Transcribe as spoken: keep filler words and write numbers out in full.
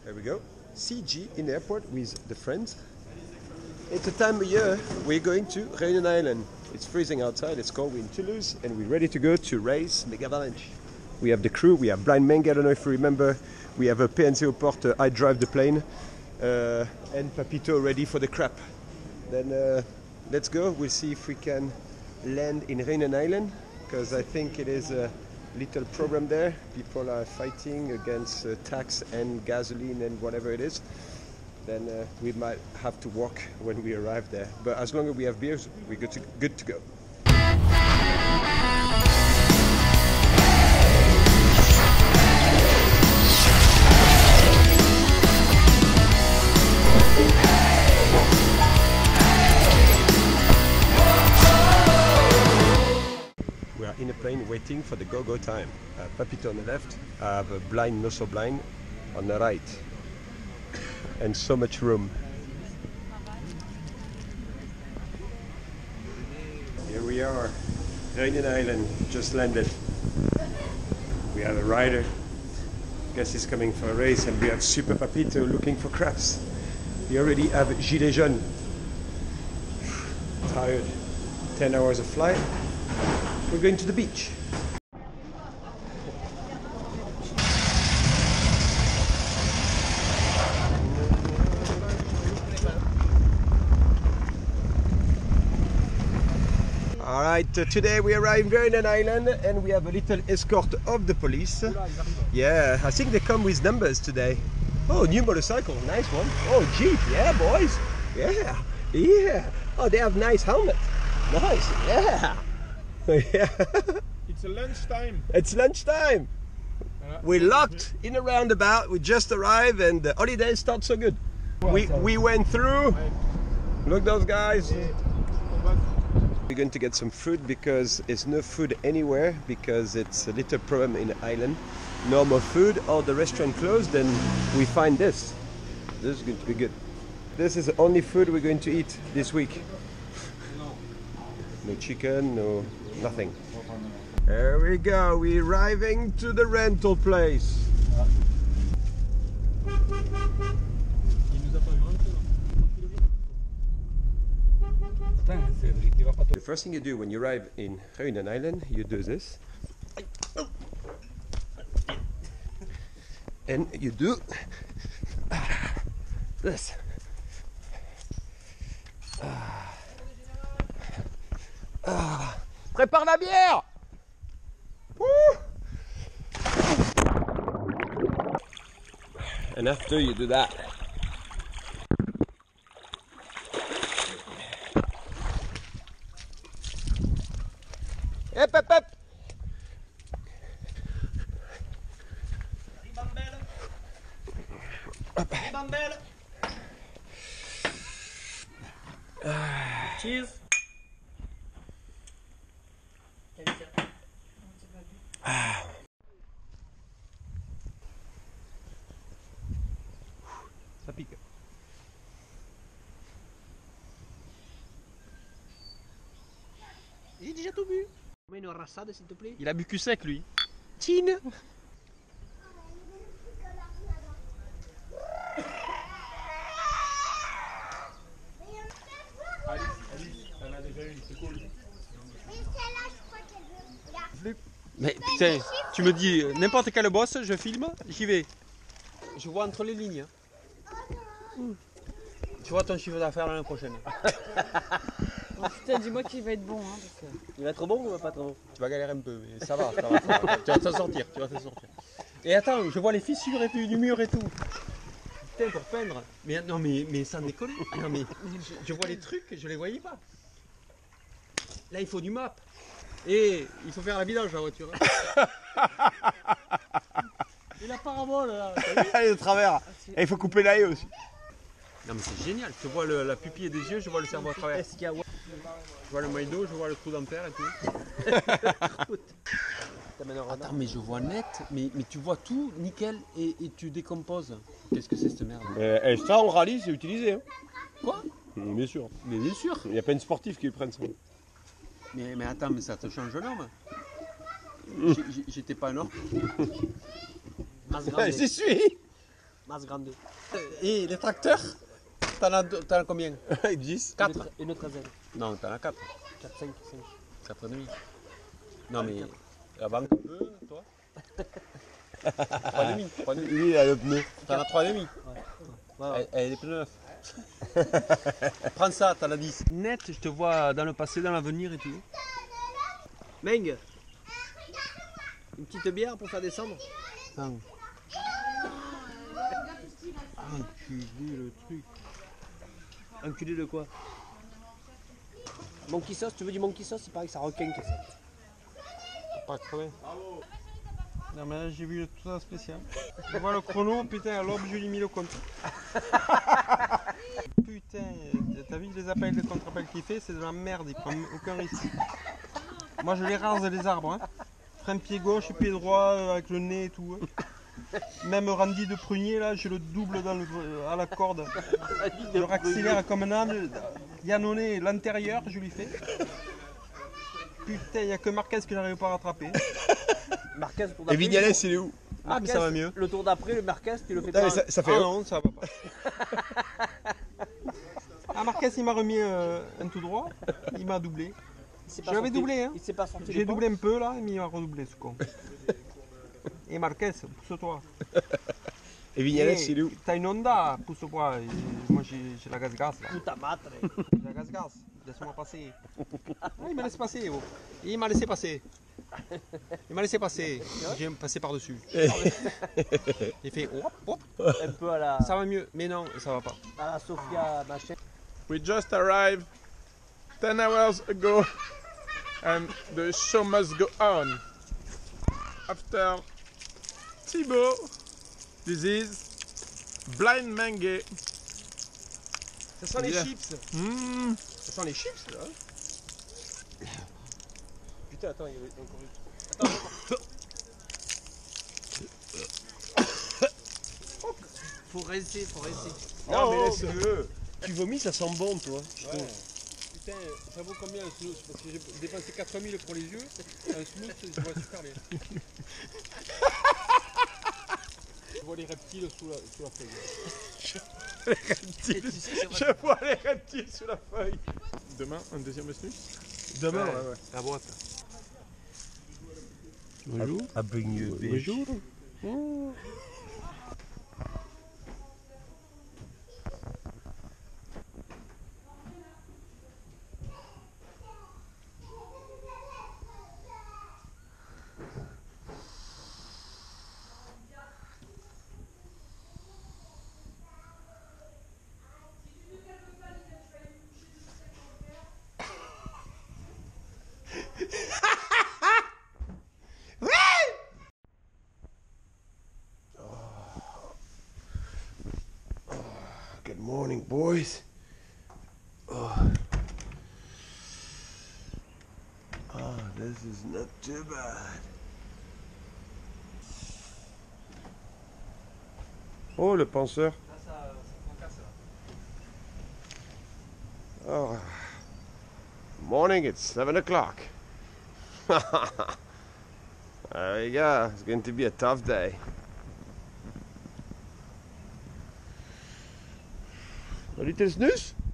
There we go. C G in the airport with the friends. It's a time of year we're going to Réunion Island. It's freezing outside, it's cold, we're in Toulouse, and we're ready to go to race Megavalanche. We have the crew, we have Blind Menge, I don't know if you remember. We have a P N C au Port, uh, I drive the plane. Uh, and Papito ready for the crap. Then uh, let's go, we'll see if we can land in Réunion Island, because I think it is a little problem there. People are fighting against uh, tax and gasoline and whatever it is. Then uh, we might have to walk when we arrive there. But as long as we have beers, we're good to, good to go. We are in a plane waiting for the go-go time. Uh, Papito on the left, I have a blind, no so blind on the right. And so much room. Here we are, Réunion Island, just landed. We have a rider, guess he's coming for a race, and we have Super Papito looking for crabs. We already have Gilet Jaune. Tired, ten hours of flight. We're going to the beach. Alright, uh, today we arrive in Réunion Island and we have a little escort of the police. Yeah, I think they come with numbers today. Oh, new motorcycle, nice one. Oh, Jeep, yeah boys. Yeah, yeah. Oh, they have nice helmet. Nice, yeah. Yeah. It's a lunchtime. It's lunchtime. Uh, We're locked in a roundabout. We just arrived and the holiday starts so good. We, we went through. Look those guys. We're going to get some food because there's no food anywhere because it's a little problem in the island. No more food, all the restaurant closed, and we find this. This is going to be good. This is the only food we're going to eat this week. No chicken, no nothing. There we go, we're arriving to the rental place. The first thing you do when you arrive in Réunion Island, you do this. And you do this. Prépare la bière! Woo! And after you do that, hep hep hep! Cheers. Ça pique. J'ai déjà tout bu. Mets une rassade s'il te plaît. Il a bu cul sec lui. Tine! Mais putain, tu me dis n'importe quel boss, je filme, j'y vais. Je vois entre les lignes. Mmh. Tu vois ton chiffre d'affaires l'année prochaine. Oh putain, dis-moi qu'il va être bon. Hein, parce que... Il va être bon ou il va pas être bon? Tu vas galérer un peu, mais ça va, ça va, ça va. Tu vas t'en sortir, tu vas t'en sortir. Et attends, je vois les fissures et tout, du mur et tout. Putain, pour peindre. Mais non, mais, mais sans déconner. Non, mais je, je vois les trucs, je les voyais pas. Là, il faut du map. Et il faut faire la vidange la voiture. Et la parabole là. Elle est de travers. Et il faut couper l'œil aussi. Non mais c'est génial, je vois le, la pupille des yeux, je vois le cerveau à travers. Je vois le maille d'eau, je vois le trou d'ampère et tout. Attends mais je vois net, mais, mais tu vois tout nickel et, et tu décomposes. Qu'est-ce que c'est cette merde? Euh, et ça en rallye c'est utilisé. Hein. Quoi? Bien sûr. Mais bien sûr. Il y a plein de sportifs qui prennent ça. Mais, mais attends, mais ça te change l'homme. J'étais pas un orque. J'y suis. Mas grande. Et les tracteurs, t'en as, deux- t'en as combien? dix? quatre? Une treizaine. Non, t'en as quatre. quatre, cinq, cinq. quatre et demi. Non mais la banque un peu, toi? trois et demi. trois et demi. Lui, il a le pneu. T'en as trois et demi. Ouais, ouais. Elle, elle est plus neuve. Prends ça, t'en as dix. Net, je te vois dans le passé, dans l'avenir et tout. Meng, une petite bière pour faire descendre. Attends. Enculé le truc. Enculé de quoi? Monkey sauce, tu veux du monkey sauce? C'est pareil que ça requinque ça. Pas crevé. Non mais là j'ai vu tout ça spécial. Je vois le chrono, putain, à l'aube je lui ai mis le compte. Putain, t'as vu les appels, les contre-appels qu'il fait, c'est de la merde, il prend aucun risque. Moi je les rase les arbres, hein. Frein pied gauche, pied droit, euh, avec le nez et tout. Hein. Même Randy de prunier là, je le double dans le, à la corde. Je le accélère comme un âne. Yannone, l'intérieur, je lui fais. Putain, il n'y a que Marquez que j'arrive pas à rattraper. Marquez, le tour Et d'après. Vignales, il est où? Ah, mais ça va mieux. Le tour d'après, le Marquez, tu le fais Putain, pas. mais ça, ça fait. Ah non, ça va pas. Ah, Marquez, il m'a remis euh, un tout droit. Il m'a doublé. Il s'est pas Je l'avais sorti- doublé, hein. Il s'est pas sorti. J'ai les doublé un peu là, mais il m'a redoublé ce con. Et Marquez, pousse-toi. Et Vignales, Eh, il est où? T'as une Honda, pousse-toi. Et moi j'ai j'ai la gaz-gaz là. Puta madre. J'ai la gaz-gaz. Laisse-moi passer. Ah, il m'a laissé passer. Oh. Il m'a laissé passer. Il m'a laissé passer. J'ai passé par-dessus. Il fait hop, hop. Un peu à la, Ça va mieux. Mais non, ça va pas. à la Sofia machin. We just arrived ten hours ago and the show must go on. After Thibaut, this is Blind Mangue. Ça sent les Yeah. chips. Mm. Ça sent les chips là. Putain, attends, il y a encore une. Faut rincer, faut rincer. Non, Oh, mais laisse-le. Tu vomis, ça sent bon, toi. Putain, ça vaut combien un smooth? Parce que j'ai dépensé quatre mille pour les yeux. Un smooth, je vois super bien. Je vois les reptiles sous la, sous la feuille. Tu sais, c'est vrai. Je vois les reptiles sous la feuille. Demain, un deuxième snus. Demain, Ouais, ouais, ouais. La boîte. Bonjour. I bring you a bitch. Bonjour. Good morning, boys. Oh. Oh, this is not too bad. Oh, le penseur. Oh. Morning, it's seven o'clock. There you go. It's going to be a tough day. Har du lite snus?